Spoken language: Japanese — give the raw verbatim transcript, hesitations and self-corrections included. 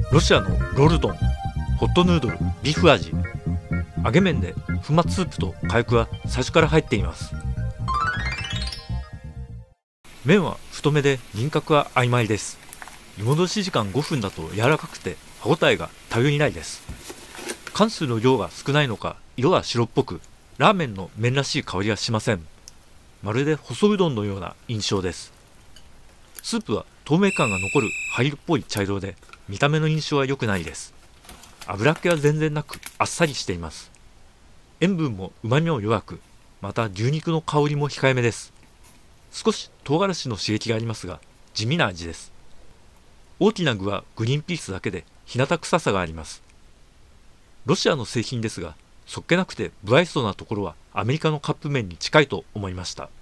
ロシアのロールドン、ホットヌードル、ビーフ味、揚げ麺で粉末スープと火薬は最初から入っています。麺は太めで輪郭は曖昧です。湯戻し時間ごふんだと柔らかくて歯ごたえがたよりないです。缶数の量が少ないのか色は白っぽく、ラーメンの麺らしい香りはしません。まるで細うどんのような印象です。スープは透明感が残る灰色っぽい茶色で、見た目の印象は良くないです。油っ気は全然なくあっさりしています。塩分も旨味も弱く、また牛肉の香りも控えめです。少し唐辛子の刺激がありますが地味な味です。大きな具はグリーンピースだけで日向臭さがあります。ロシアの製品ですが、そっけなくて不愛想なところはアメリカのカップ麺に近いと思いました。